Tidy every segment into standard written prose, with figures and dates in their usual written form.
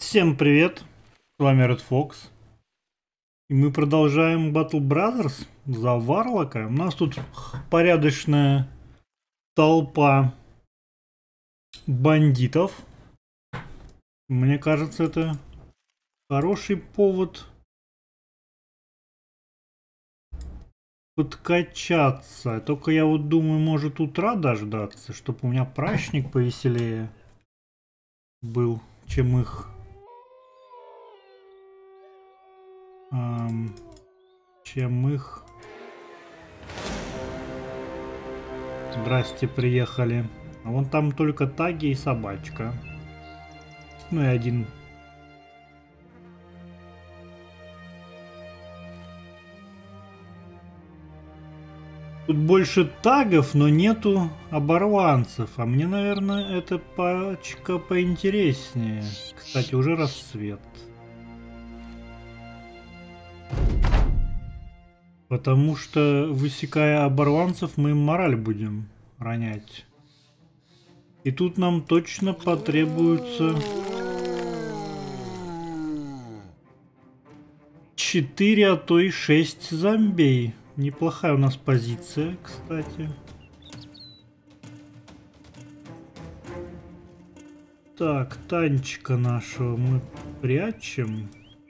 Всем привет, с вами Red Fox. И мы продолжаем Battle Brothers за Варлока. У нас тут порядочная толпа бандитов. Мне кажется, это хороший повод подкачаться. Только я вот думаю, может утра дождаться, чтобы у меня праздник повеселее был, чем их... Здрасте, приехали. А вон там только таги и собачка. Ну и один. Тут больше тагов, но нету оборванцев. А мне, наверное, эта пачка поинтереснее. Кстати, уже рассвет. Потому что, высекая оборванцев, мы им мораль будем ронять. И тут нам точно потребуется 4, а то и 6 зомбей. Неплохая у нас позиция, кстати. Так, танчика нашего мы прячем.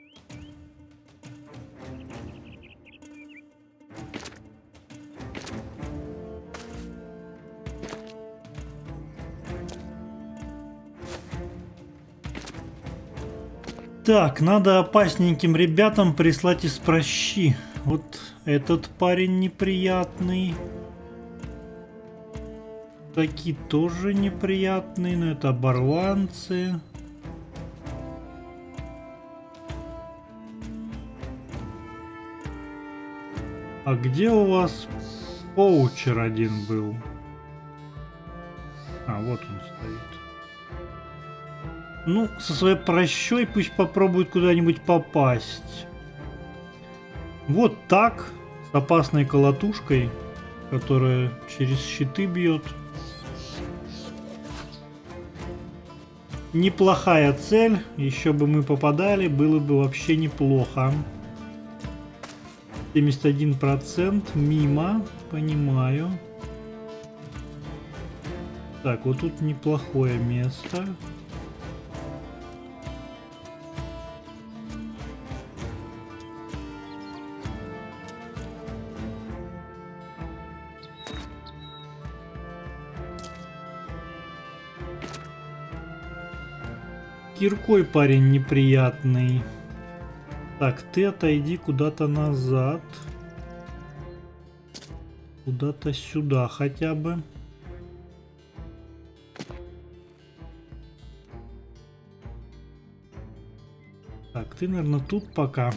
Так, надо опасненьким ребятам прислать из прощи. Вот этот парень неприятный. Такие тоже неприятные, но это оборванцы. А где у вас поучер один был? А, вот он стоит. Ну, со своей прощой пусть попробует куда-нибудь попасть. Вот так, с опасной колотушкой, которая через щиты бьет. Неплохая цель, еще бы мы попадали, было бы вообще неплохо. 71% мимо, понимаю. Так, вот тут неплохое место. Киркой парень неприятный. Так, ты отойди куда-то назад. Куда-то сюда хотя бы. Так, ты, наверное, тут пока.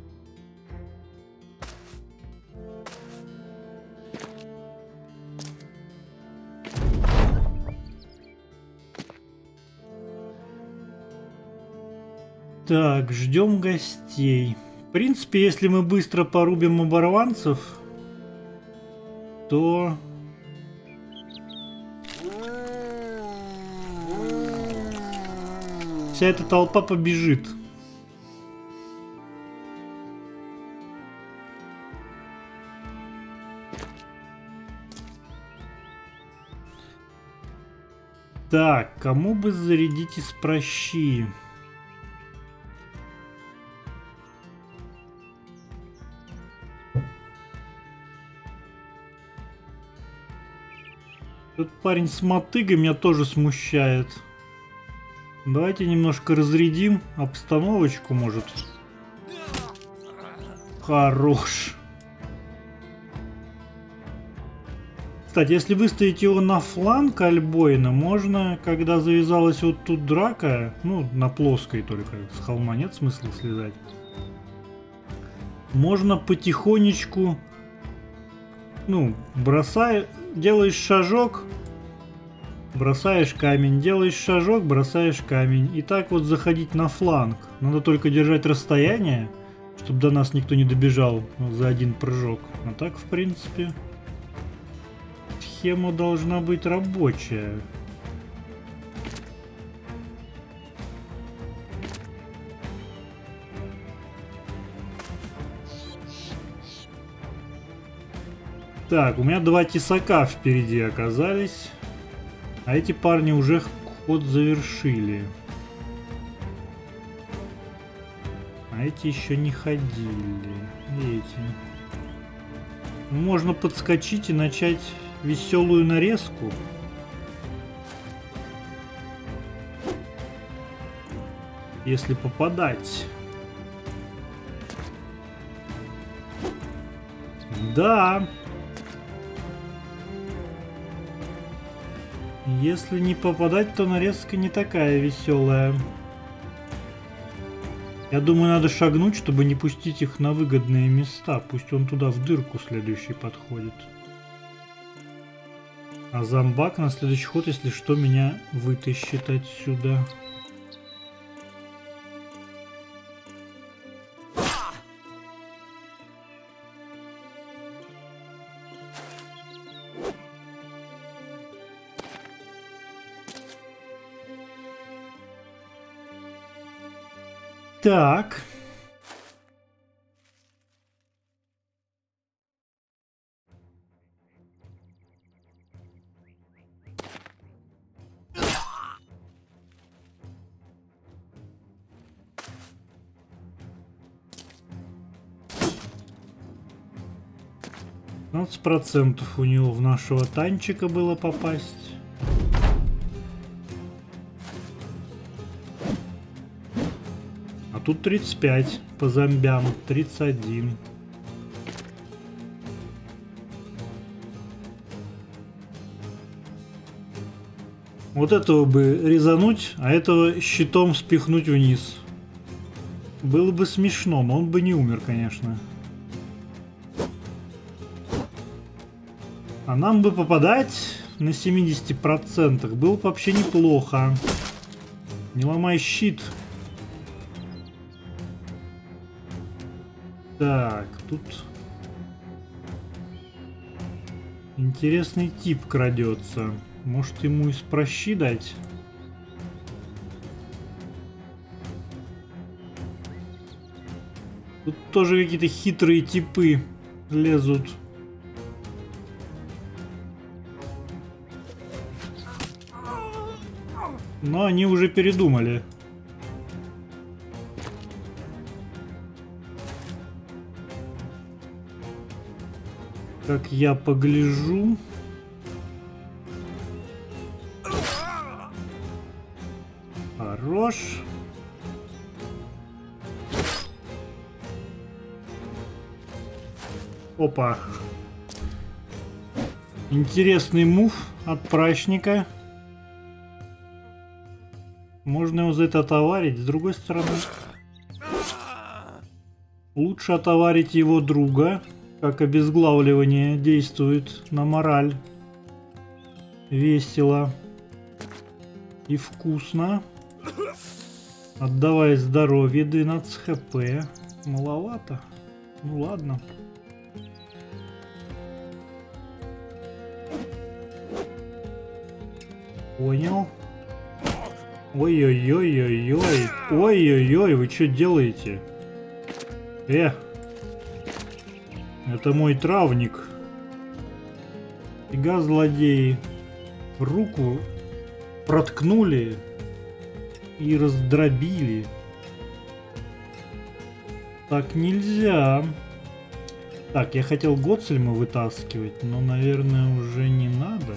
Так, ждем гостей. В принципе, если мы быстро порубим оборванцев, то... вся эта толпа побежит. Так, кому бы зарядить из прощи? Этот парень с мотыгой меня тоже смущает. Давайте немножко разрядим обстановочку, может. Хорош. Кстати, если выставить его на фланг Альбойна, можно, когда завязалась вот тут драка, ну, на плоской только, с холма нет смысла слезать, можно потихонечку, ну, делаешь шажок, бросаешь камень, делаешь шажок, бросаешь камень. И так вот заходить на фланг. Надо только держать расстояние, чтобы до нас никто не добежал за один прыжок. А так, в принципе, схема должна быть рабочая. Так, у меня 2 тесака впереди оказались. А эти парни уже ход завершили. А эти еще не ходили. Эти. Можно подскочить и начать веселую нарезку. Если попадать. Да. Если не попадать, то нарезка не такая веселая. Я думаю, надо шагнуть, чтобы не пустить их на выгодные места. Пусть он туда в дырку следующий подходит. А зомбак на следующий ход, если что, меня вытащит отсюда. Так. процентов у него в нашего танчика было попасть. Тут 35 по зомбям, 31. Вот этого бы резануть, а этого щитом спихнуть вниз. Было бы смешно, но он бы не умер, конечно. А нам бы попадать на 70%. Было бы вообще неплохо. Не ломай щит. Так, тут интересный тип крадется. Может, ему из прощи дать? Тут тоже какие-то хитрые типы лезут. Но они уже передумали. Как я погляжу. Хорош. Опа. Интересный мув от прачника. Можно его за это отоварить. С другой стороны, лучше отоварить его друга. Как обезглавливание действует на мораль. Весело. И вкусно. Отдавай здоровье, 12 хп. Маловато. Ну ладно. Понял. Ой-ой-ой-ой-ой. Ой-ой-ой, вы что делаете? Это мой травник. Фига, злодеи. Руку проткнули и раздробили. Так нельзя. Так, я хотел Гоцельма вытаскивать, но, наверное, уже не надо.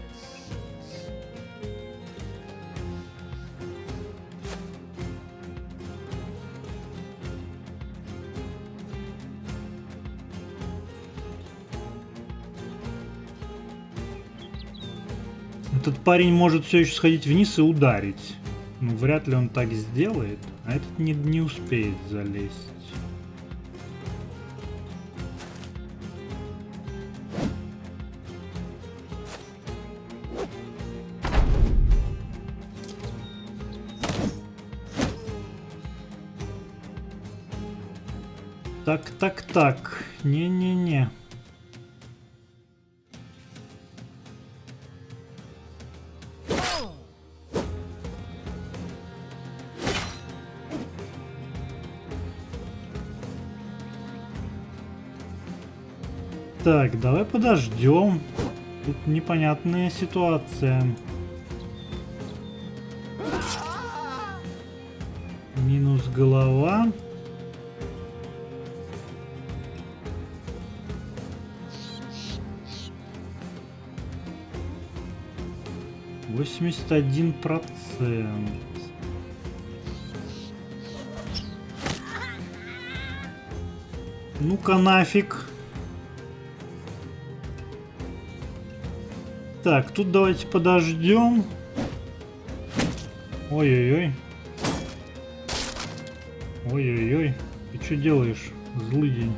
Этот парень может все еще сходить вниз и ударить. Ну, вряд ли он так сделает. А этот не успеет залезть. Так. Не-не-не. Так, давай подождем. Тут непонятная ситуация. Минус голова. %81%. Ну-ка нафиг. Так, тут давайте подождем. Ой-ой-ой. Ой-ой-ой. Ты что делаешь, злыдень?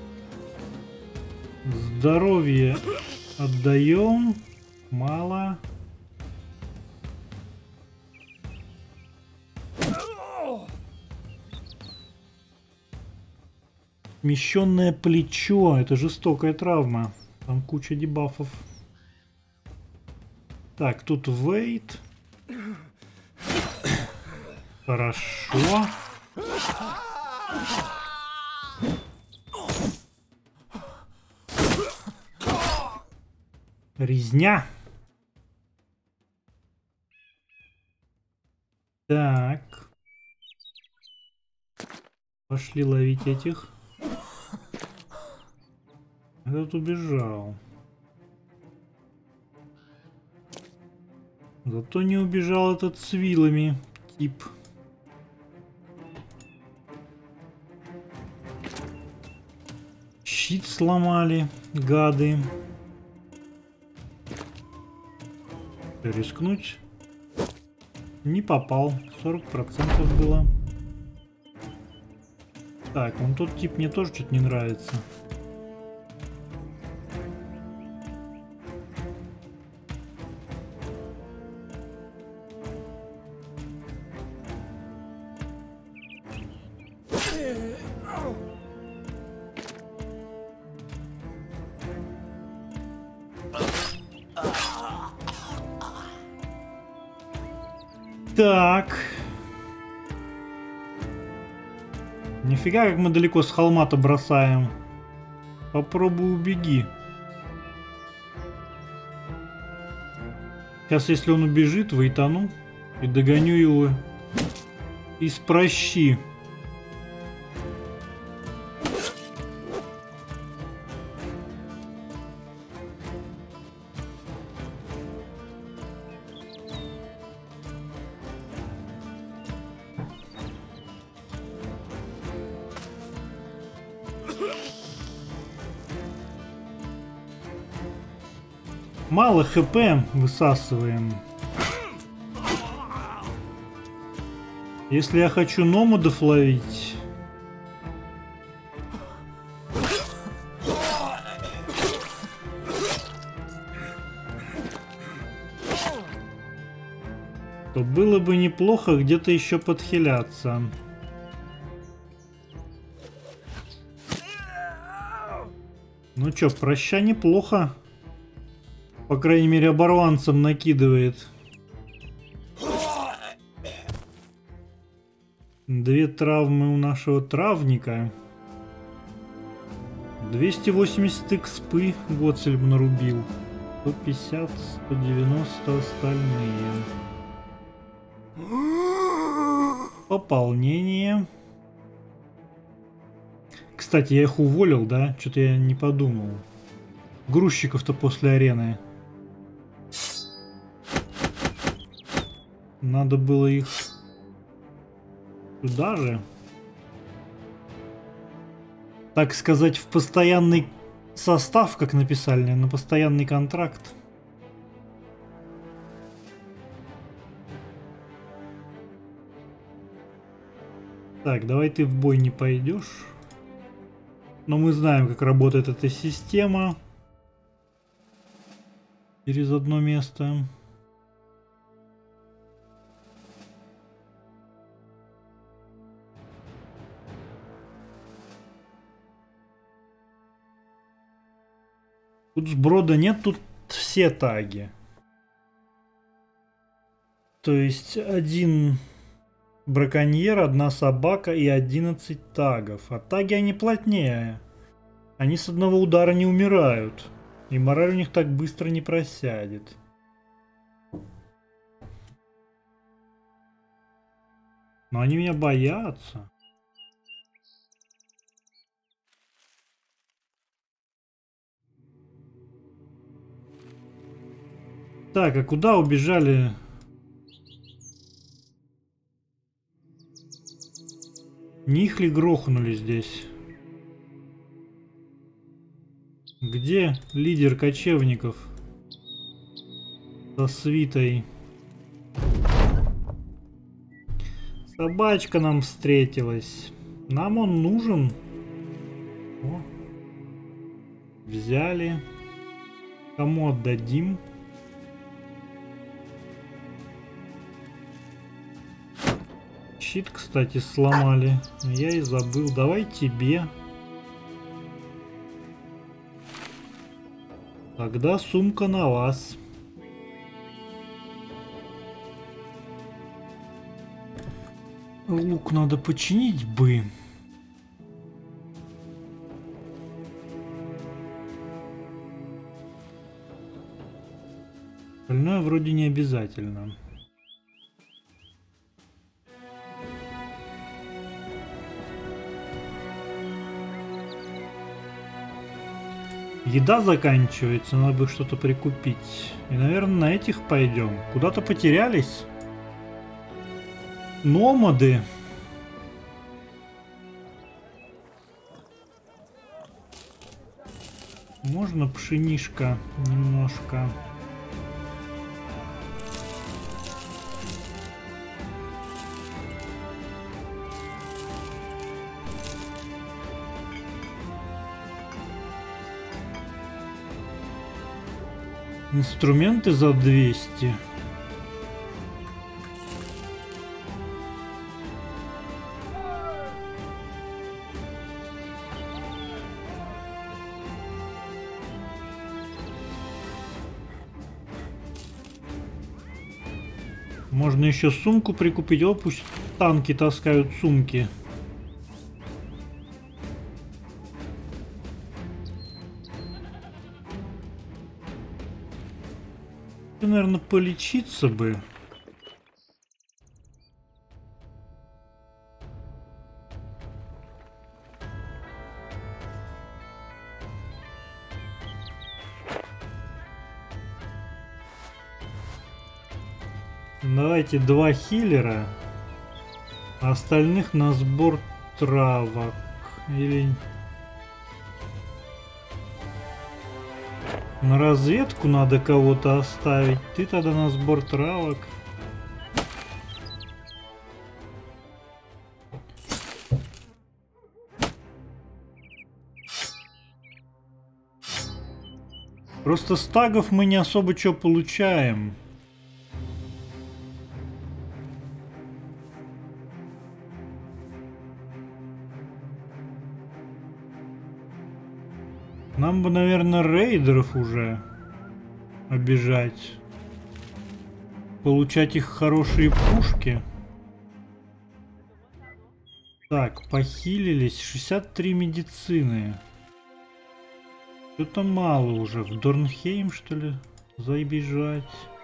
Здоровье отдаем. Мало. Смещенное плечо. Это жестокая травма. Там куча дебафов. Так, тут вейт. Хорошо. Резня. Так. Пошли ловить этих. Этот убежал. Зато не убежал этот с вилами тип. Щит сломали, гады. Рискнуть. Не попал. 40% было. Так, вон тот тип мне тоже что-то не нравится. Так. Нифига, как мы далеко с холма-то бросаем. Попробуй убеги. Сейчас, если он убежит, вытону и догоню его из прощи. Мало хп высасываем. Если я хочу номадов ловить, то было бы неплохо где-то еще подхиляться. Ну чё, проща неплохо. По крайней мере, оборванцам накидывает. 2 травмы у нашего травника. 280 экспы Гоцель нарубил. 150, 190 остальные. Пополнение. Кстати, я их уволил, да? Что-то я не подумал. Грузчиков-то после арены. Надо было их сюда же. Так сказать, в постоянный состав, как написали, на постоянный контракт. Так, давай ты в бой не пойдешь. Но мы знаем, как работает эта система. Через одно место. Тут сброда нет, тут все таги. То есть 1 браконьер, 1 собака и 11 тагов. А таги они плотнее. Они с одного удара не умирают. И мораль у них так быстро не просядет. Но они меня боятся. Так, а куда убежали? Не их ли грохнули здесь? Где лидер кочевников? Со свитой. Собачка нам встретилась. Нам он нужен. О. Взяли. Кому отдадим? Щит, кстати, сломали. Я и забыл. Давай тебе. Тогда сумка на вас. Лук надо починить бы. Остальное вроде не обязательно. Еда заканчивается, надо бы что-то прикупить. И, наверное, на этих пойдем. Куда-то потерялись. Номады. Можно пшенишка немножко. Инструменты за 200. Можно еще сумку прикупить. О, пусть танки таскают сумки. Наверное, полечиться бы. Давайте 2 хилера, а остальных на сбор травок. Или на разведку надо кого-то оставить. Ты тогда на сбор травок. Просто с тагов мы не особо что получаем. Нам бы, наверное, рейдеров уже обижать. Получать их хорошие пушки. Так, похилились. 63 медицины. Что-то мало уже. В Дорнхейм, что ли, забежать?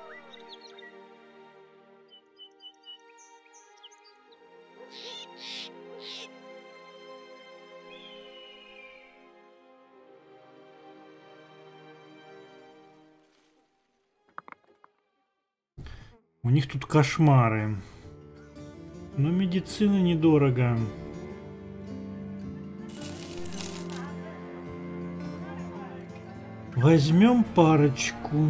У них тут кошмары. Но медицина недорого. Возьмем парочку.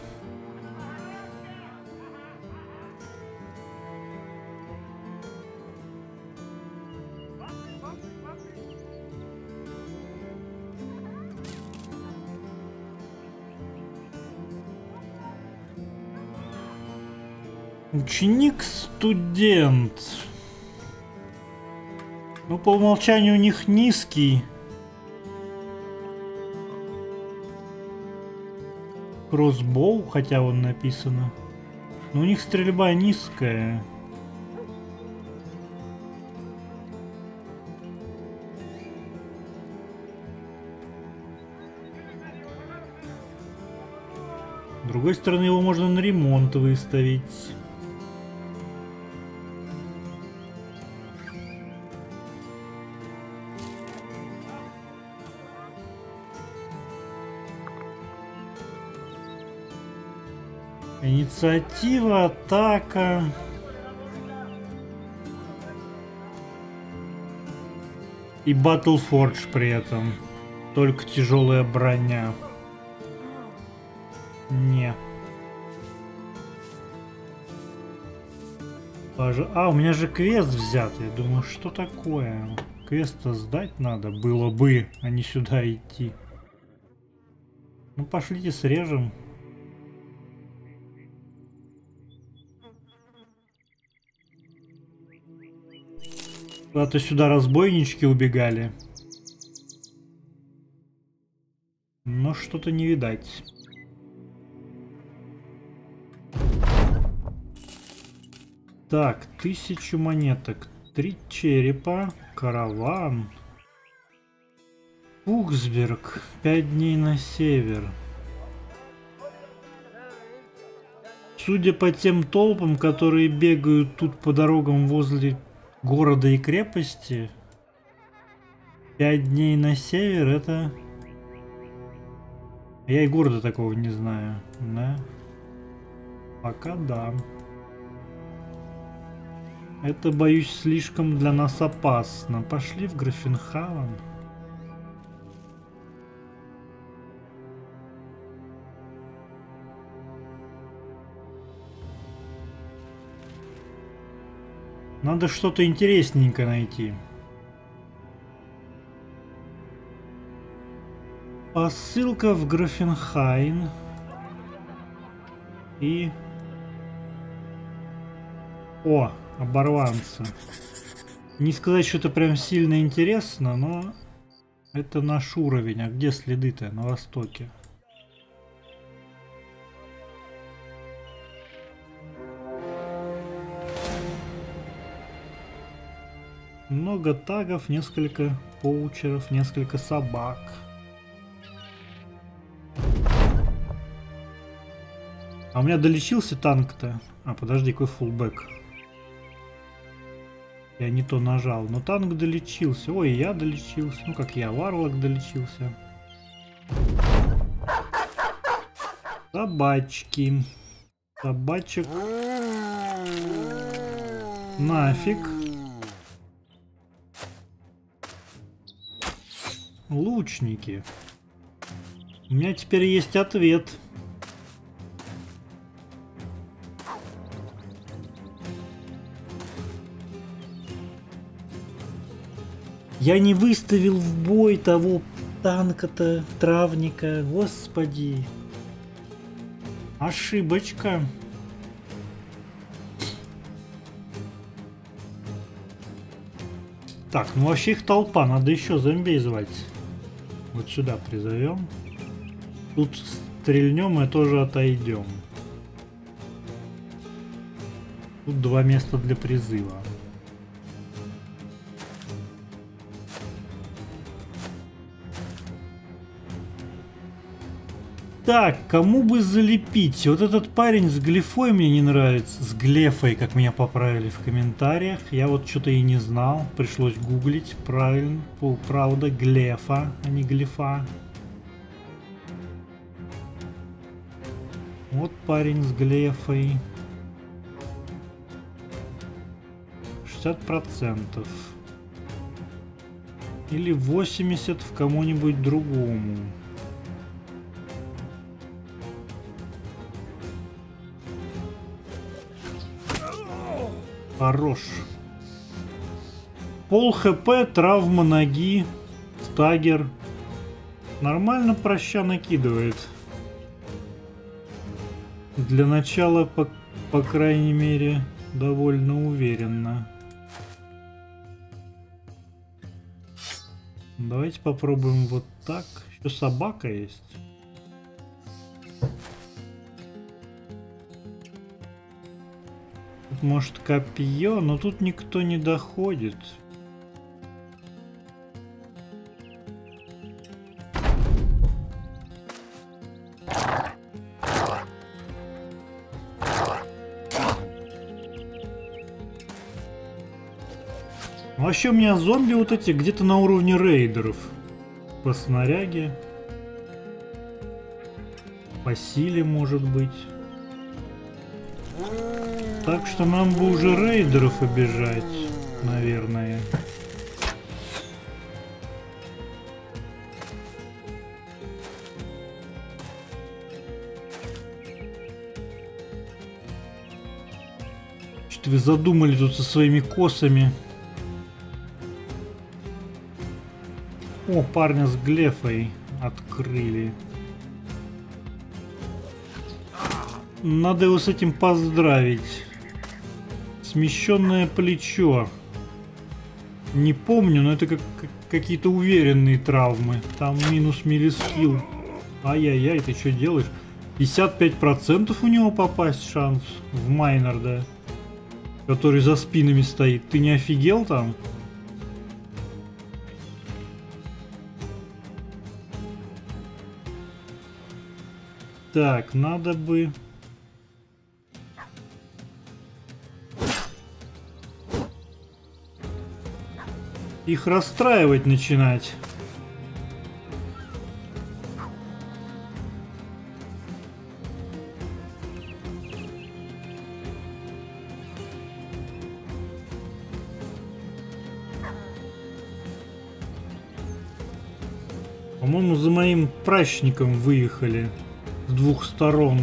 Ученик-студент. Ну, по умолчанию у них низкий. Кроссбоу, хотя вон написано. Но у них стрельба низкая. С другой стороны, его можно на ремонт выставить. Инициатива, атака. И Battleforge при этом. Только тяжелая броня. Не. А, у меня же квест взят. Я думаю, что такое? Квест-то сдать надо было бы, а не сюда идти. Ну, пошлите срежем. Куда-то сюда разбойнички убегали. Но что-то не видать. Так, 1000 монеток. 3 черепа. Караван. Уксберг. 5 дней на север. Судя по тем толпам, которые бегают тут по дорогам возле города и крепости, 5 дней на север — это... Я и города такого не знаю, да? Пока да. Это, боюсь, слишком для нас опасно. Пошли в Графенхавен. Надо что-то интересненькое найти. Посылка в Графенхайн. И... О, оборванцы. Не сказать, что это прям сильно интересно, но... Это наш уровень. А где следы-то? На востоке. Много тагов, несколько поучеров, несколько собак. А у меня долечился танк-то. А, подожди, какой фулбэк? Я не то нажал. Но танк долечился. Ой, я долечился. Ну, как я, Варлок долечился. Собачки. Собачек. Нафиг. Лучники. У меня теперь есть ответ. Я не выставил в бой того танка-то, травника. Господи. Ошибочка. Так, ну вообще их толпа. Надо еще зомбей звать. Вот сюда призовем. Тут стрельнем и тоже отойдем. Тут 2 места для призыва. Так, кому бы залепить? Вот этот парень с глифой мне не нравится. С глефой, как меня поправили в комментариях. Я вот что-то и не знал. Пришлось гуглить. Правильно. Правда, глефа, а не глифа. Вот парень с глефой. 60%. Или 80% в кому-нибудь другому. Хорош. Пол хп, травма ноги, стагер. Нормально проща накидывает. Для начала, по крайней мере, довольно уверенно. Давайте попробуем вот так. Еще собака есть. Может, копье, но тут никто не доходит. Вообще у меня зомби вот эти где-то на уровне рейдеров. По снаряге. По силе, может быть. Так что нам бы уже рейдеров обижать, наверное. Что-то вы задумали тут со своими косами. О, парня с глефой открыли. Надо его с этим поздравить. Смещенное плечо. Не помню, но это какие-то уверенные травмы. Там минус миллискилл. Ай-яй-яй, ты что делаешь? 55% у него попасть шанс в майнер, да? Который за спинами стоит. Ты не офигел там? Так, надо бы... их расстраивать начинать. По-моему, за моим прачником выехали с двух сторон.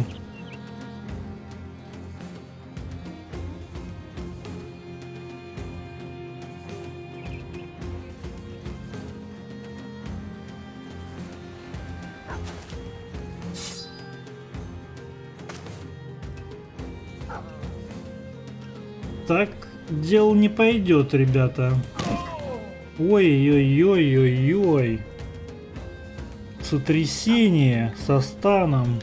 Так дело не пойдет, ребята. Ой-ой-ой-ой-ой. Сотрясение со станом.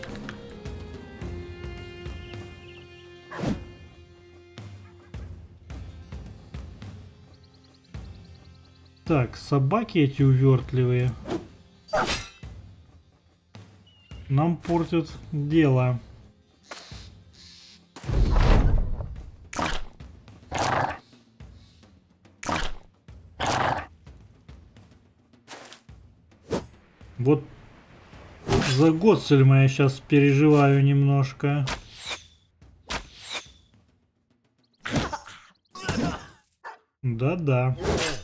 Так, собаки эти увертливые нам портят дело. Вот за Гоцельма я сейчас переживаю немножко. Да-да.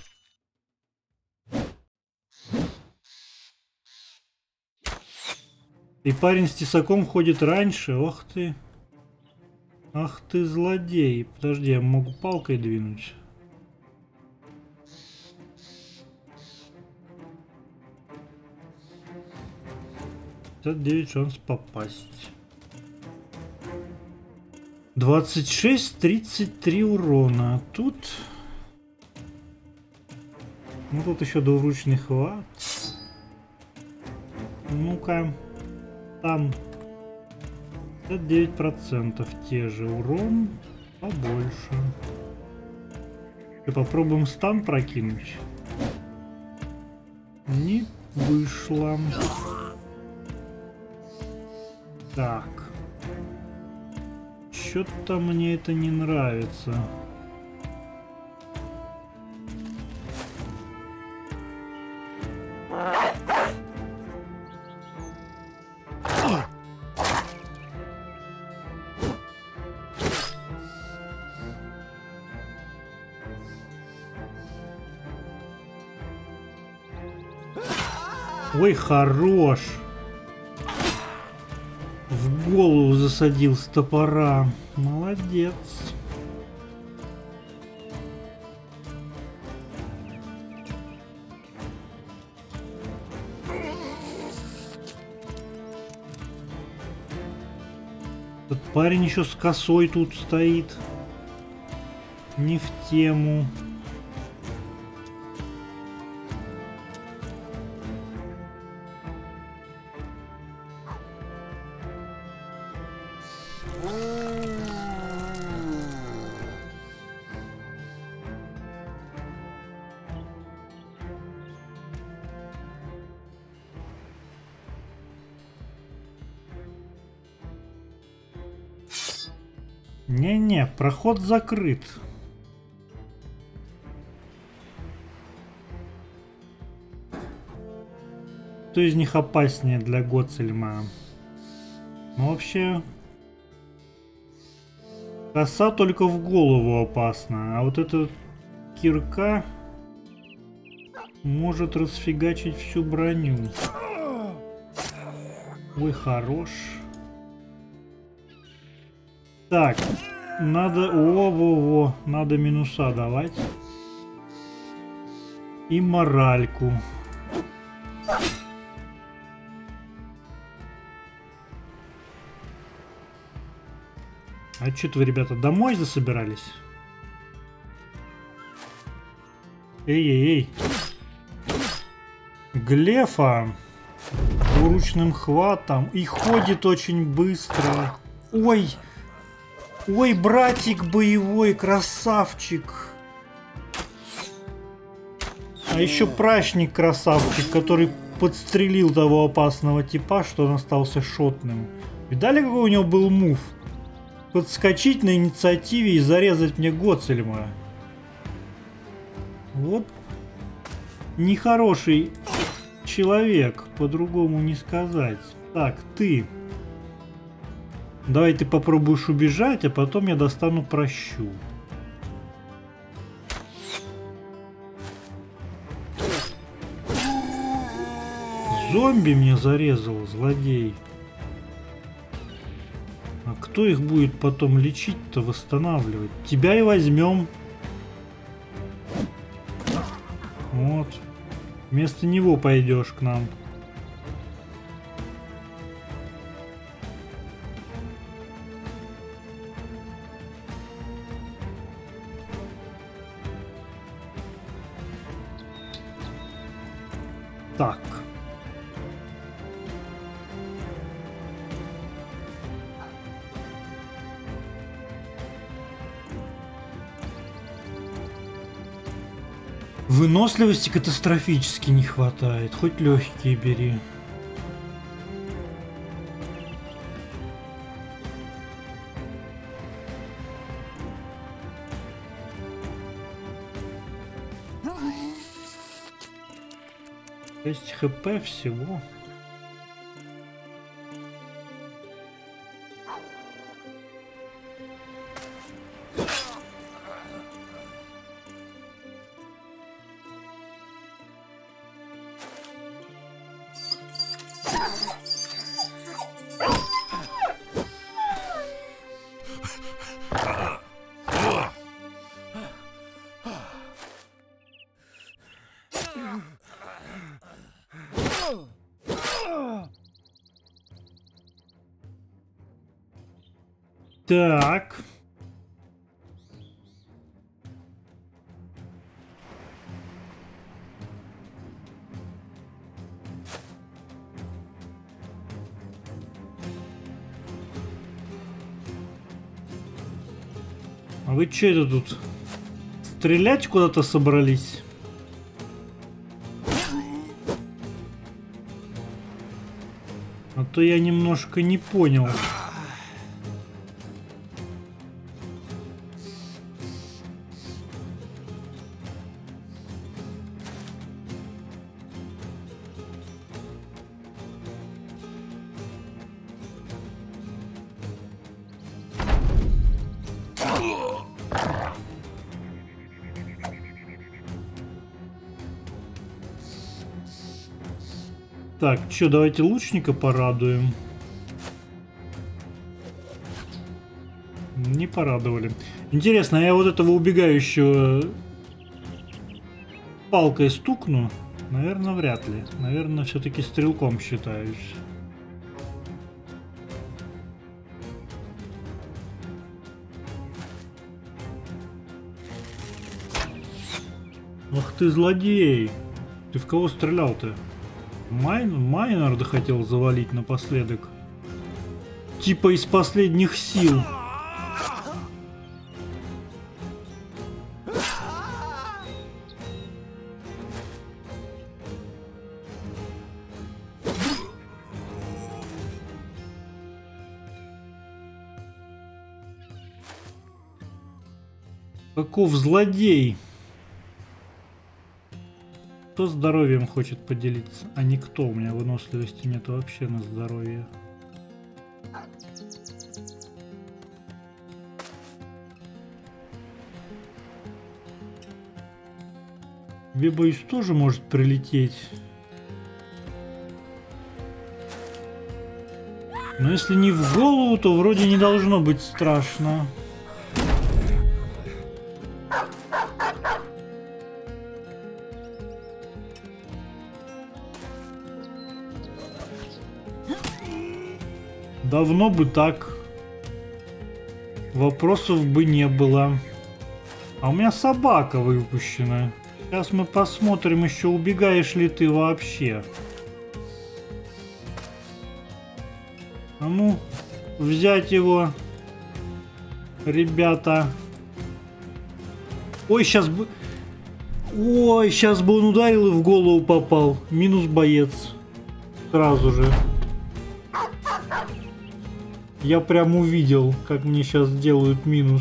И парень с тесаком ходит раньше. Ох ты. Ах ты злодей. Подожди, я могу палкой двинуть. Это 9 шанс попасть. 26-33 урона. Тут... ну тут еще двуручный хват. Ну-ка. Там 59% те же. Урон побольше. И попробуем стан прокинуть. Не вышло. Так. Что-то мне это не нравится. Ой, хорош. В голову засадил с топора. Молодец. Этот парень еще с косой тут стоит. Не в тему. Не-не, проход закрыт. Кто из них опаснее для Гоцельма? Ну, вообще... Коса только в голову опасна, а вот эта кирка может расфигачить всю броню. Ой, хорош. Так, надо... Во-во-во, надо минуса давать. И моральку. А что-то вы, ребята, домой засобирались? Эй-эй-эй. Глефа двуручным хватом и ходит очень быстро. Ой! Ой, братик боевой, красавчик! А еще прачник красавчик, который подстрелил того опасного типа, что он остался шотным. Видали, какой у него был мув? Подскочить на инициативе и зарезать мне Гоцельма. Вот нехороший человек, по-другому не сказать. Так, ты. Давай ты попробуешь убежать, а потом я достану прощу. Зомби мне зарезал, злодей. А кто их будет потом лечить-то, восстанавливать? Тебя и возьмем. Вот. Вместо него пойдешь к нам. Так. Выносливости катастрофически не хватает. Хоть легкие бери. Есть хп всего. Так. А вы что это тут? Стрелять куда-то собрались? А то я немножко не понял. Так, что, давайте лучника порадуем. Не порадовали. Интересно, я вот этого убегающего палкой стукну? Наверное, вряд ли. Наверное, все-таки стрелком считаюсь. Ах ты злодей! Ты в кого стрелял-то? Майнарда хотел завалить напоследок. Типа из последних сил. Каков злодей? Кто здоровьем хочет поделиться? А никто. У меня выносливости нет вообще на здоровье. Тебе, боюсь, тоже может прилететь. Но если не в голову, то вроде не должно быть страшно. Давно бы так. Вопросов бы не было. А у меня собака выпущена. Сейчас мы посмотрим еще, убегаешь ли ты вообще. А ну, взять его, ребята. Ой, сейчас бы... Ой, сейчас бы он ударил и в голову попал. Минус боец. Сразу же. Я прям увидел, как мне сейчас делают минус.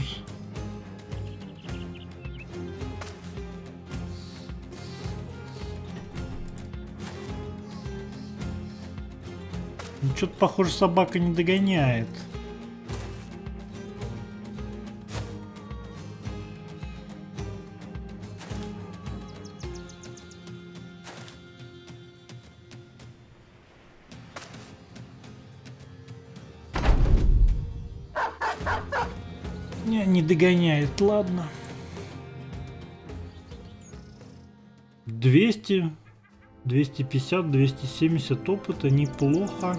Ну, что-то, похоже, собака не догоняет. Не догоняет, ладно. 200, 250, 270 опыта, неплохо.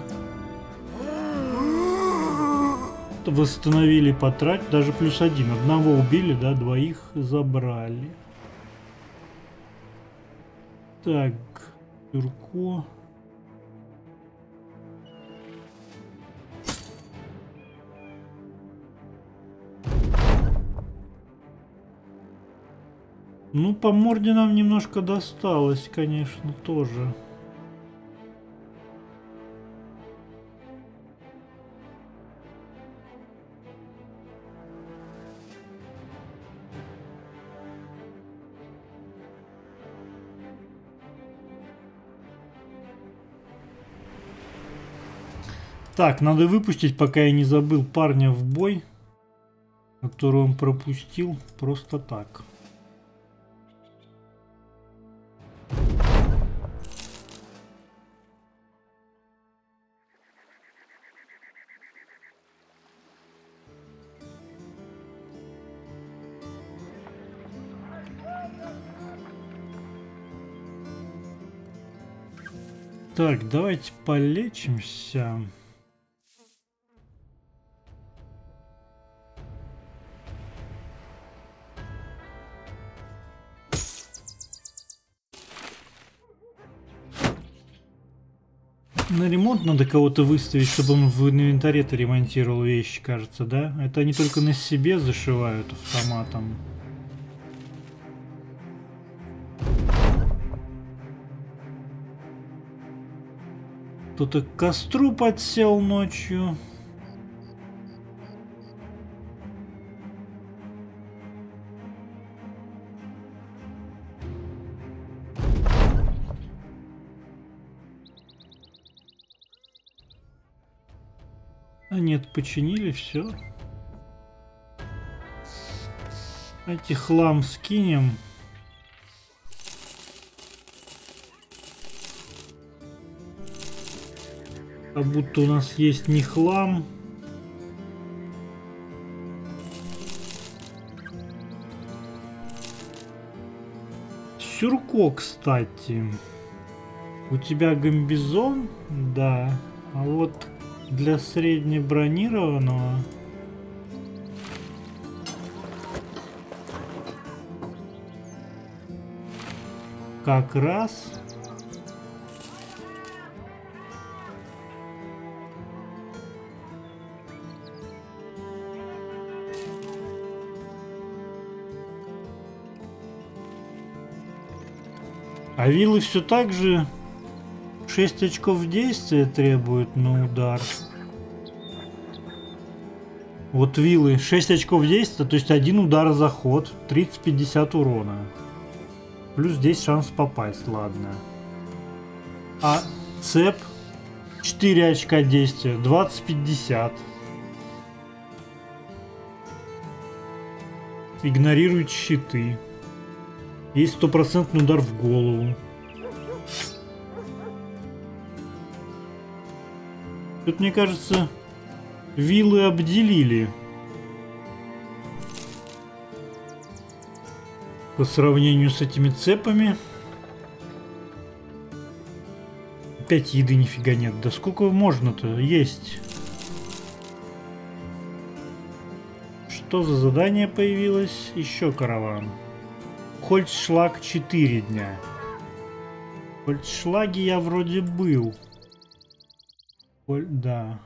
Восстановили потрать, даже +1. Одного убили, да, двоих забрали. Так, Юрко. Ну, по морде нам немножко досталось, конечно, тоже. Так, надо выпустить, пока я не забыл, парня в бой, который он пропустил просто так. Так, давайте полечимся. На ремонт надо кого-то выставить, чтобы он в инвентаре-то ремонтировал вещи, кажется, да? Это они только на себе зашивают автоматом. Кто-то к костру подсел ночью. А нет, починили все. Эти хлам скинем. Как будто у нас есть не хлам. Сюрко, кстати. У тебя гамбизон? Да. А вот для среднебронированного... Как раз... А виллы все так же 6 очков действия требуют на удар. Вот виллы 6 очков действия, то есть один удар за ход, 30-50 урона. Плюс 10 шанс попасть, ладно. А цеп 4 очка действия, 20-50. Игнорирует щиты. Есть стопроцентный удар в голову. Тут, мне кажется, виллы обделили. По сравнению с этими цепами. Опять еды нифига нет. Да сколько можно-то есть? Что за задание появилось? Еще караван. Хольцшлаг 4 дня. В Хольцшлаге я вроде был. Да.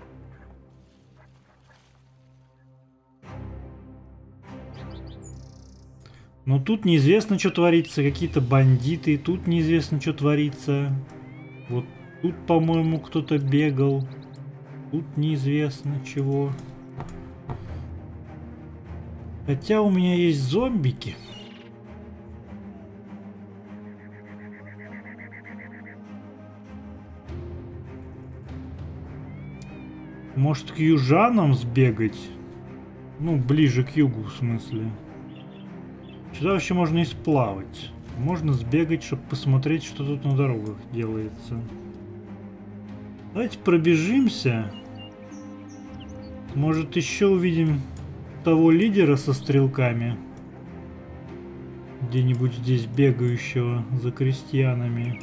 Но тут неизвестно, что творится. Какие-то бандиты. Тут неизвестно, что творится. Вот тут, по-моему, кто-то бегал. Тут неизвестно чего. Хотя у меня есть зомбики. Может, к южанам сбегать? Ну, ближе к югу, в смысле. Сюда вообще можно и сплавать. Можно сбегать, чтобы посмотреть, что тут на дорогах делается. Давайте пробежимся. Может, еще увидим того лидера со стрелками. Где-нибудь здесь бегающего за крестьянами.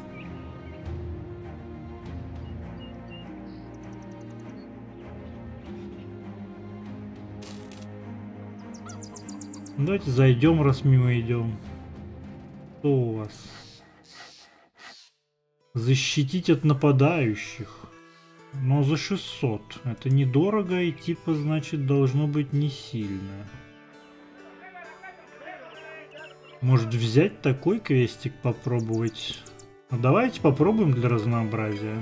Давайте зайдем, раз мимо идем. Что у вас? Защитить от нападающих. Но за 600. Это недорого и типа, значит, должно быть не сильно. Может взять такой квестик попробовать? Ну, давайте попробуем для разнообразия.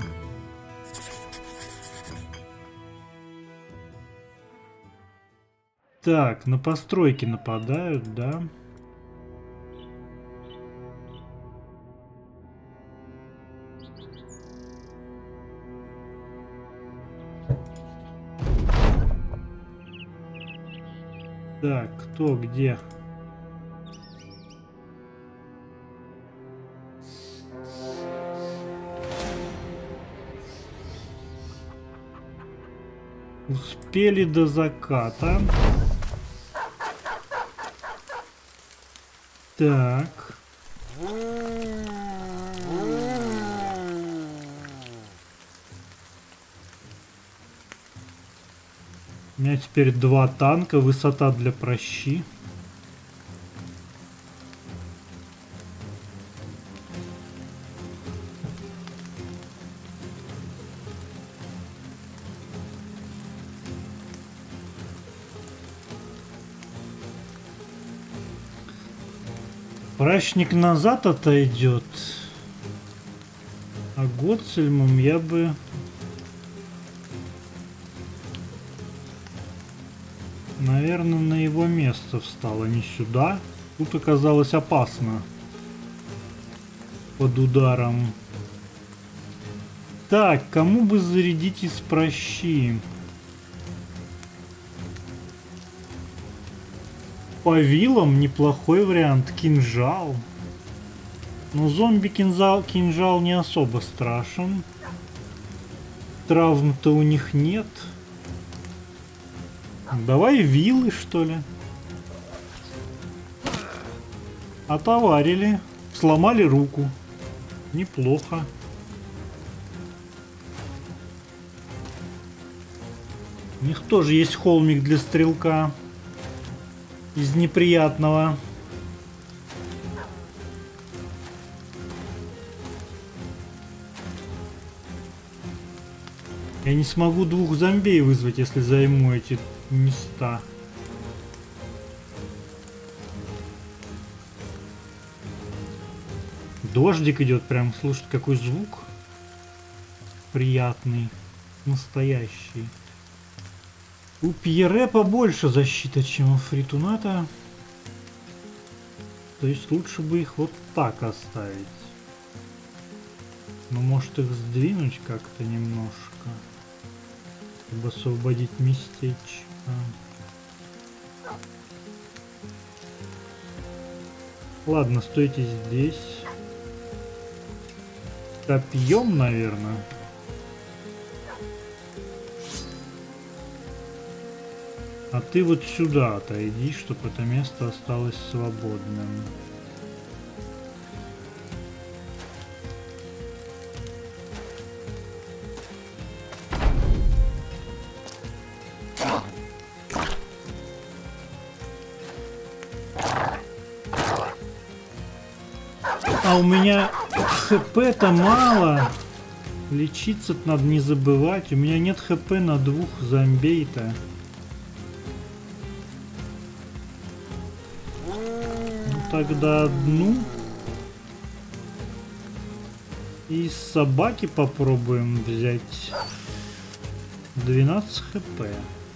Так, на постройки нападают, да? Так, кто где? Успели до заката. Так. У меня теперь 2 танка, высота для прощи. Прачник назад отойдет. А Гоцельмом я бы... Наверное, на его место встал, а не сюда. Тут оказалось опасно. Под ударом. Так, кому бы зарядить из прощи? По вилам неплохой вариант. Кинжал. Но зомби-кинжал не особо страшен. Травм-то у них нет. Давай вилы, что ли. Отоварили. Сломали руку. Неплохо. У них тоже есть холмик для стрелка. Из неприятного. Я не смогу 2 зомбей вызвать, если займу эти места. Дождик идет прям. Слушай, какой звук. Приятный. Настоящий. У Пьере побольше защита, чем у Фритуната. То есть лучше бы их вот так оставить. Но может их сдвинуть как-то немножко, чтобы освободить местечко. Ладно, стойте здесь. Копьем, наверное. А ты вот сюда отойди, чтобы это место осталось свободным. А у меня хп-то мало. Лечиться надо не забывать. У меня нет хп на 2 зомбей-то. Ну тогда одну. И из собаки попробуем взять 12 хп.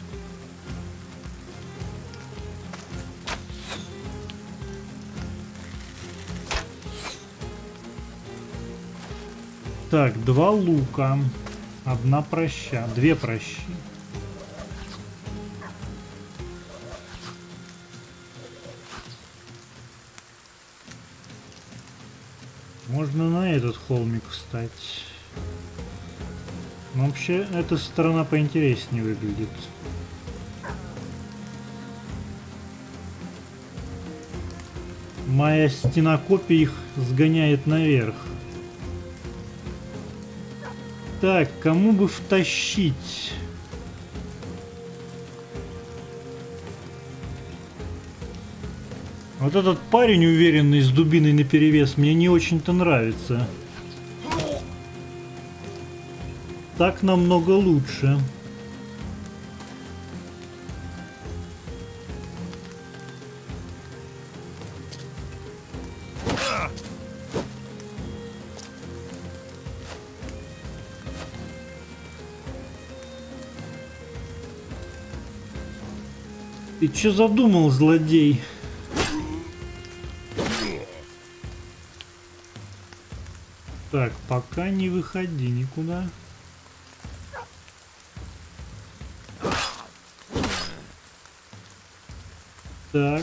Так, 2 лука, 1 проща, 2 прощи. Можно на этот холмик встать. Но вообще эта сторона поинтереснее выглядит. Моя стена копий их сгоняет наверх. Так, кому бы втащить? Вот этот парень уверенный с дубиной наперевес мне не очень-то нравится. Так намного лучше. Ты чё задумал, злодей? Так, пока не выходи никуда. Так.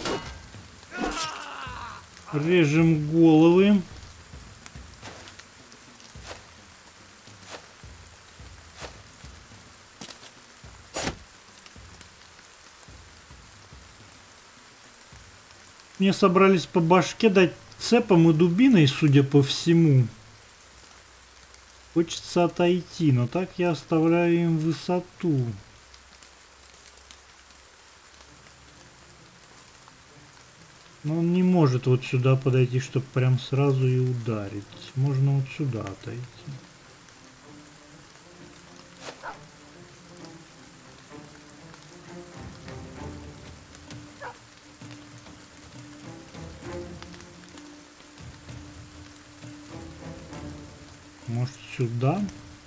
Режем головы. Мне собрались по башке дать цепом и дубиной, судя по всему. Хочется отойти, но так я оставляю им высоту. Но он не может вот сюда подойти, чтобы прям сразу и ударить. Можно вот сюда отойти. Может сюда?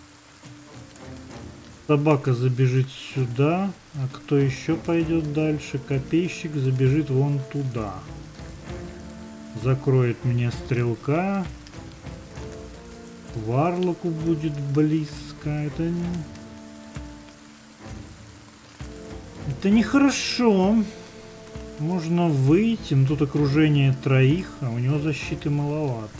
Собака забежит сюда. А кто еще пойдет дальше? Копейщик забежит вон туда. Закроет мне стрелка. Варлоку будет близко. Это нехорошо. Можно выйти, но тут окружение 3, а у него защиты маловато.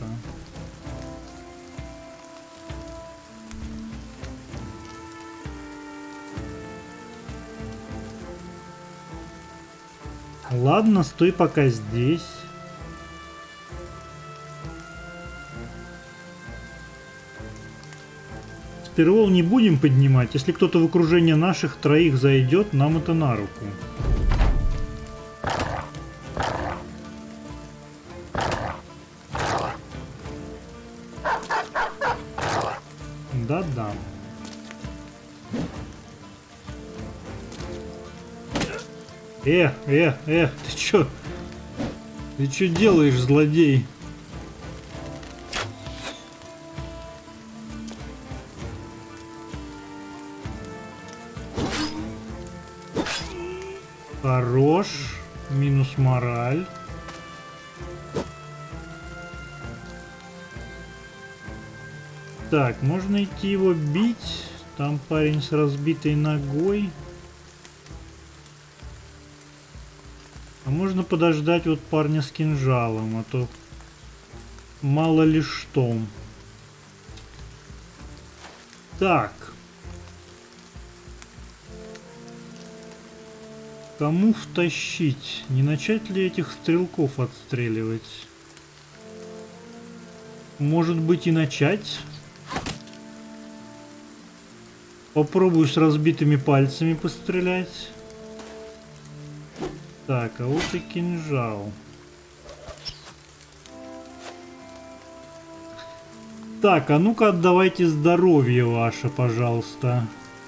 Ладно, стой пока здесь. Спервол не будем поднимать. Если кто-то в окружение наших 3 зайдет, нам это на руку. Да-да. Ты чё? Ты чё делаешь, злодей? Хорош. Минус мораль. Так, можно идти его бить. Там парень с разбитой ногой. А можно подождать вот парня с кинжалом, а то мало ли что. Так. Кому втащить? Не начать ли этих стрелков отстреливать? Может быть и начать? Попробую с разбитыми пальцами пострелять. Так, а вот и кинжал. Так, а ну-ка отдавайте здоровье ваше, пожалуйста.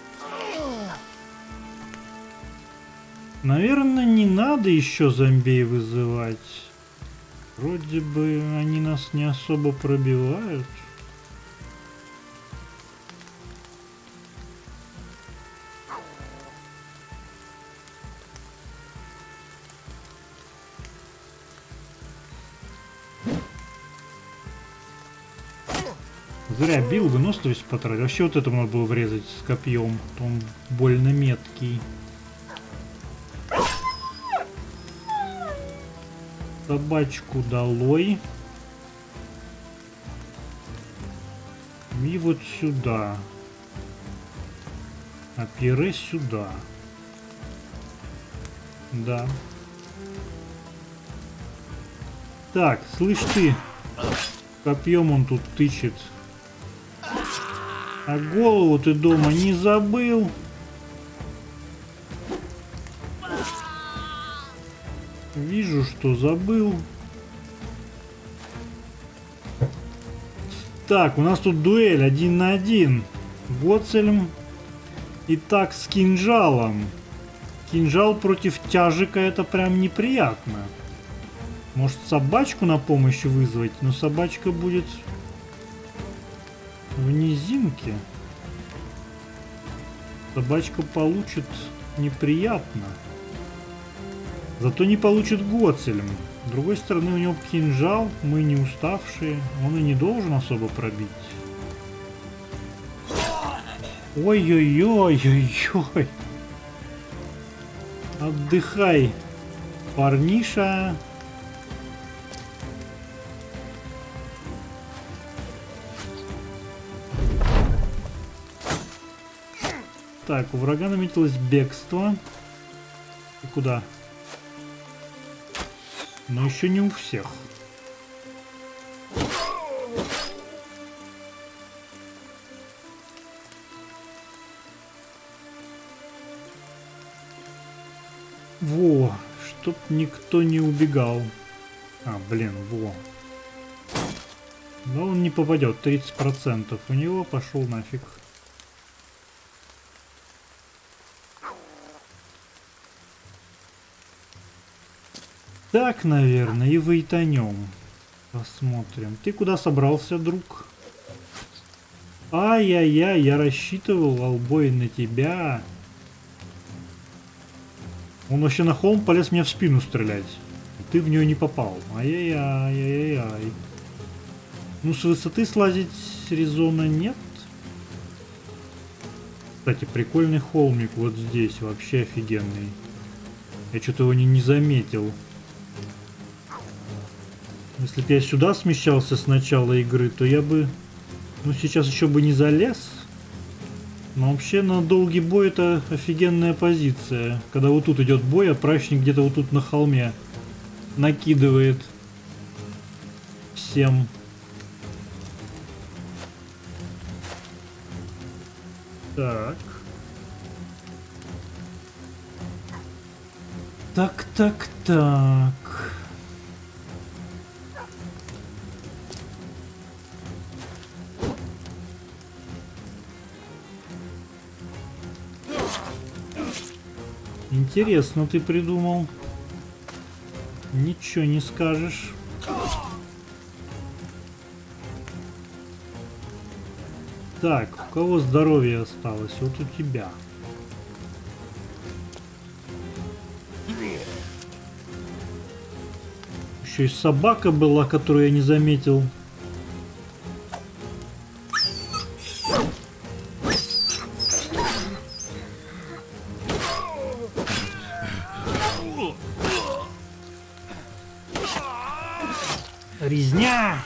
Наверное, не надо еще зомбей вызывать. Вроде бы они нас не особо пробивают. Зря бил, выносливость потратил. Вообще вот этому надо было врезать с копьем. Он больно меткий. Собачку долой. И вот сюда. А пире сюда. Да. Так, слышь ты. Копьем он тут тычет. А голову ты дома не забыл? Вижу, что забыл. Так, у нас тут дуэль 1 на 1. Гоцельм. Итак, с кинжалом. Кинжал против тяжика — это прям неприятно. Может, собачку на помощь вызвать? Но собачка будет в низинке. Собачка получит неприятно. Зато не получит Гоцельм. С другой стороны, у него кинжал, мы не уставшие. Он и не должен особо пробить. Ой-ой-ой-ой-ой. Отдыхай, парниша. Так, у врага наметилось бегство. И куда? Но еще не у всех. Во, чтоб никто не убегал. А, блин, во. Но он не попадет, 30% у него, пошел нафиг. Так, наверное, и вытянем. Посмотрим. Ты куда собрался, друг? Ай-яй-яй, я рассчитывал, Албой, на тебя. Он вообще на холм полез мне в спину стрелять. Ты в нее не попал. Ай-яй-яй-яй-яй. Ну, с высоты слазить резона нет. Кстати, прикольный холмик вот здесь. Вообще офигенный. Я что-то его не заметил. Если бы я сюда смещался с начала игры, то я бы... Ну, сейчас еще бы не залез. Но вообще на долгий бой это офигенная позиция. Когда вот тут идет бой, а прачник где-то вот тут на холме накидывает всем. Так. Так. Интересно ты придумал. Ничего не скажешь. Так, у кого здоровье осталось? Вот у тебя. Еще и собака была, которую я не заметил. Резня!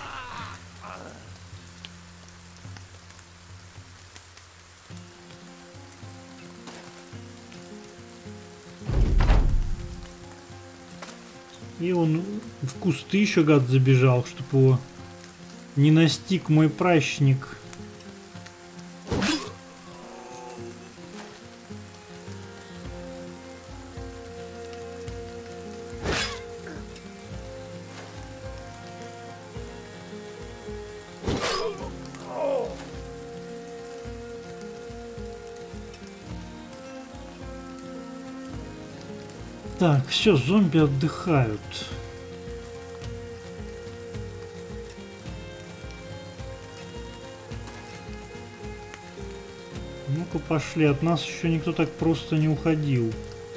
И он в кусты еще, гад, забежал, чтобы его не настиг мой пращник. Так, все, зомби отдыхают. Ну-ка пошли, от нас еще никто так просто не уходил.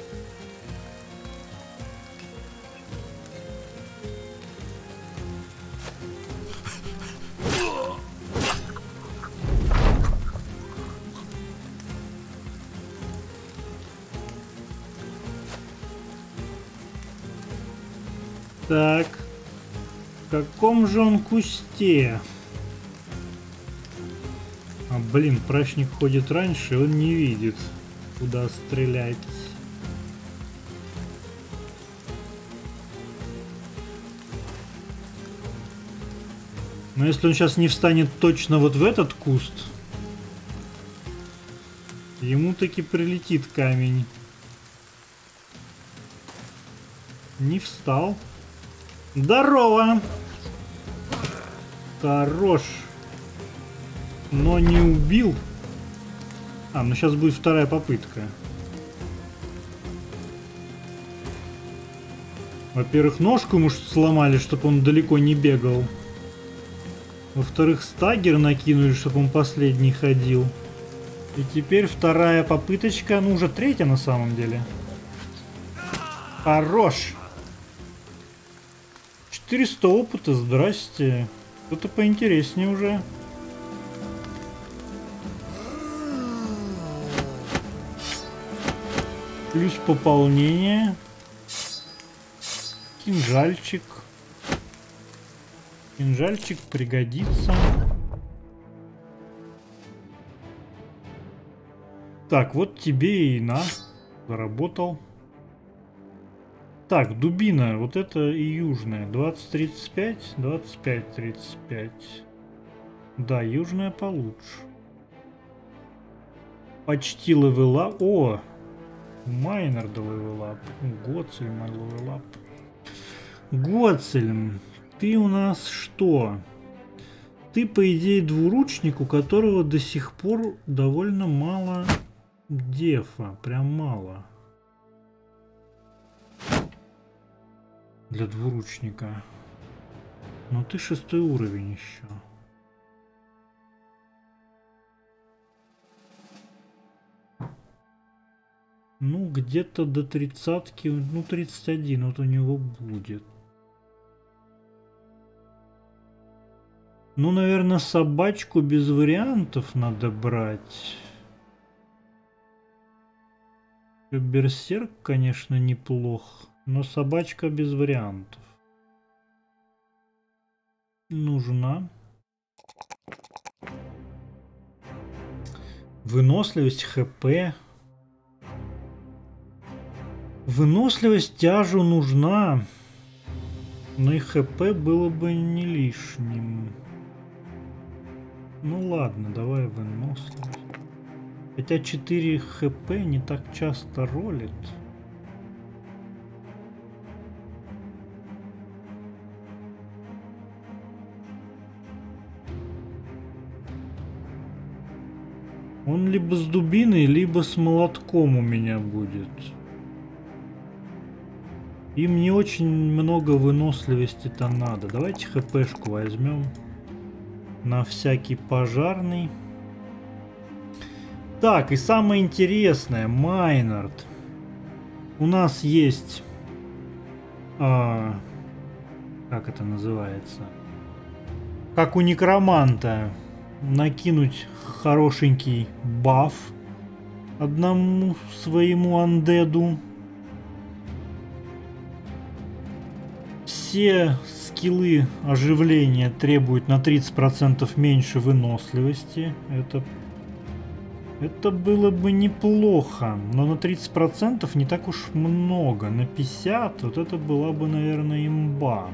Так, в каком же он кусте? А, блин, прачник ходит раньше, и он не видит, куда стрелять. Но если он сейчас не встанет точно вот в этот куст, ему таки прилетит камень. Не встал. Здорово! Хорош. Но не убил. А, ну сейчас будет вторая попытка. Во-первых, ножку ему сломали, чтобы он далеко не бегал. Во-вторых, стагер накинули, чтобы он последний ходил. И теперь вторая попыточка, ну уже третья на самом деле. Хорош. 400 опыта, здрасте. Что-то поинтереснее уже. Плюс пополнение. Кинжальчик. Кинжальчик пригодится. Так, вот тебе и на. Заработал. Так, дубина, вот это и южная. 20-35, 25-35. Да, южная получше. Почти левелап. О! Майнер до левелап. Гоцель левелап. Гоцель, ты у нас что? Ты, по идее, двуручник, у которого до сих пор довольно мало дефа. Прям мало. Для двуручника. Но ты 6-й уровень еще. Ну, где-то до 30-ки, ну, 31 вот у него будет. Ну, наверное, собачку без вариантов надо брать. Берсерк, конечно, неплох. Но собачка без вариантов. Нужна. Выносливость, ХП. Выносливость тяжу нужна. Но и ХП было бы не лишним. Ну ладно, давай выносливость. Хотя 4 ХП не так часто ролит. Он либо с дубиной, либо с молотком у меня будет. Им не очень много выносливости-то надо. Давайте хпшку возьмем. На всякий пожарный. Так, и самое интересное. Майнард. У нас есть... как это называется? Как у некроманта. Накинуть хорошенький баф одному своему андеду. все скиллы оживления требуют на 30% меньше выносливости. Это было бы неплохо, но на 30% не так уж много. На 50% вот это была бы, наверное, имба.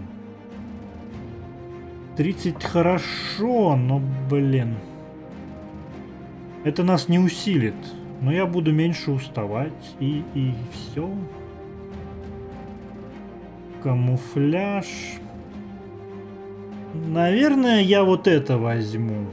30 хорошо, но, блин. Это нас не усилит. Но я буду меньше уставать. И все. Камуфляж. Наверное, я вот это возьму.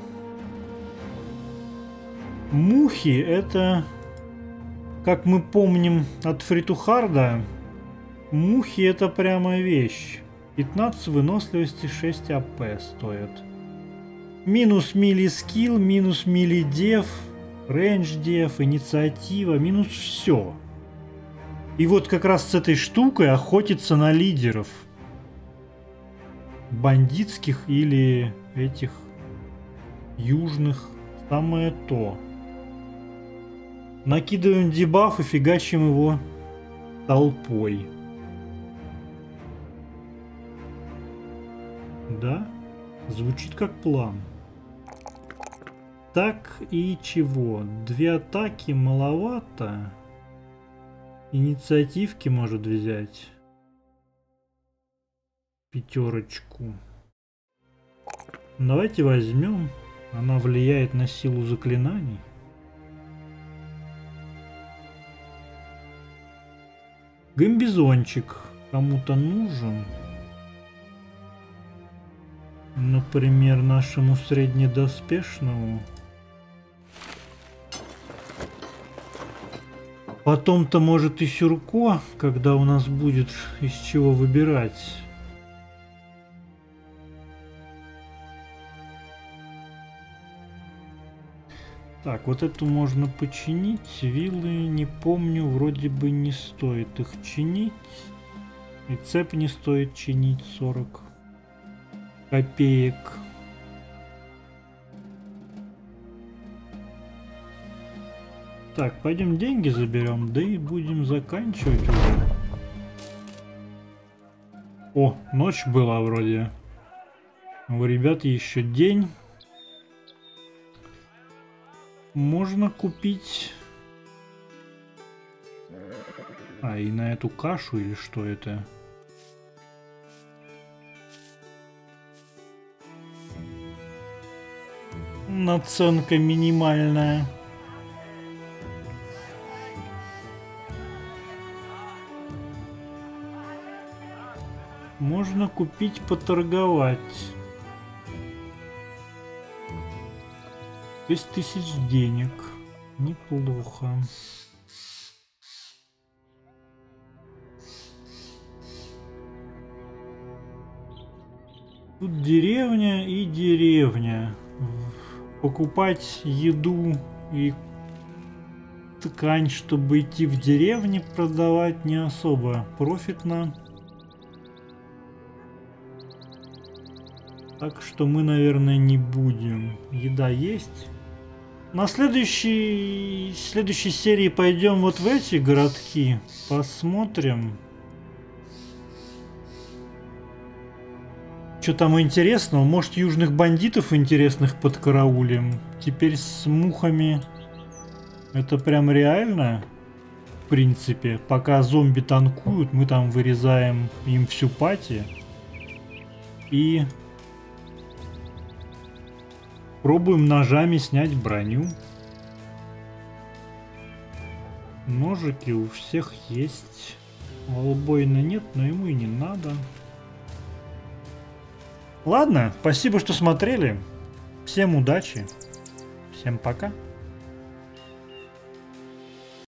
Мухи это, как мы помним от Фритухарда, мухи это прямо вещь. 15 выносливости, 6 АП стоят. Минус мили скилл, минус мили деф, рейндж деф, инициатива, минус все. И вот как раз с этой штукой охотиться на лидеров. Бандитских или этих южных. Самое то. Накидываем дебаф и фигачим его толпой. Да? Звучит как план. Так и чего? 2 атаки маловато. Инициативки может взять. 5. Давайте возьмем. Она влияет на силу заклинаний. Гамбизончик кому-то нужен. Например, нашему среднедоспешному. Потом-то может и Сюрко, когда у нас будет из чего выбирать. Так, вот эту можно починить. Вилы, не помню, вроде бы не стоит их чинить. И цепь не стоит чинить, 40 копеек. Так, пойдем деньги заберем, да и будем заканчивать уже. О, ночь была вроде. У ребят еще день. Можно купить... А, и на эту кашу или что это? Наценка минимальная. Можно купить, поторговать. 6000 денег. Неплохо. Тут деревня и деревня. Покупать еду и ткань, чтобы идти в деревню продавать, не особо профитно. Так что мы, наверное, не будем. Еда есть. На следующей серии пойдем вот в эти городки. Посмотрим. Что там интересного? Может, южных бандитов интересных подкараулим? Теперь с мухами это прям реально? В принципе, пока зомби танкуют, мы там вырезаем им всю пати. И пробуем ножами снять броню. Ножики у всех есть. У Албойна нет, но ему и не надо. Ладно, спасибо, что смотрели. Всем удачи. Всем пока.